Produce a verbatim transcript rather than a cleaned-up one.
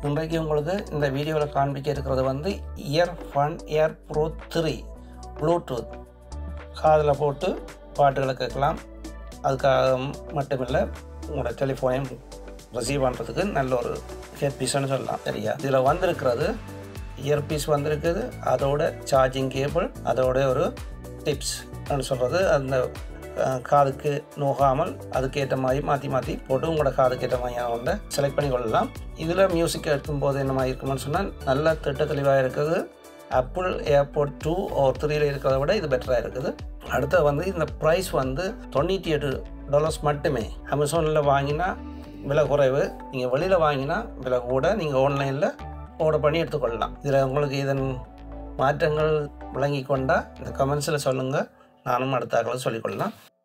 இன்றைக்கு உங்களுக்கு இந்த வீடியோவில் காண்பிக்க இருக்கிறது வந்து EarFun Air Pro three Bluetooth. காதில் போட்டு பாட்டுகளை கேட்கலாம். அதுக்காக மட்டுமில்லை, உங்களோட டெலிஃபோனையும் ரிசீவ் பண்ணுறதுக்கு நல்ல ஒரு ஹெட்பீஸ்ன்னு சொல்லலாம். சரியா, இதில் வந்திருக்கிறது இயர்பீஸ் வந்திருக்குது, அதோட சார்ஜிங் கேபிள், அதோட ஒரு டிப்ஸ் சொல்கிறது. அந்த காதுக்கு நோகாமல் அதுக்கேற்ற மாதிரி மாற்றி மாற்றி போட்டு உங்களோட காதுக்கேற்ற மாதிரியான ஒன்றை செலக்ட் பண்ணி கொள்ளலாம். இதில் மியூசிக் எடுக்கும்போது என்ன மாதிரி இருக்குமென்னு சொன்னால் நல்ல திட்ட தெளிவாக இருக்குது. ஆப்பிள் ஏர்போர்ட் டூ ஒரு த்ரீயில் இருக்கிறத விட இது பெட்டராக இருக்குது. அடுத்து வந்து இந்த ப்ரைஸ் வந்து தொண்ணூற்றி எட்டு டாலர்ஸ் மட்டுமே. அமேசானில் வாங்கினா விலை குறைவு, நீங்கள் வெளியில் வாங்கினா விலை கூட. நீங்கள் ஆன்லைனில் ஆர்டர் பண்ணி எடுத்துக்கொள்ளலாம். இதில் உங்களுக்கு இதன் மாற்றங்கள் விளங்கி கொண்டால் இந்த கமெண்ட்ஸில் சொல்லுங்கள், நானும் அடுத்த ஆக்களை சொல்லிக்கொள்ளலாம்.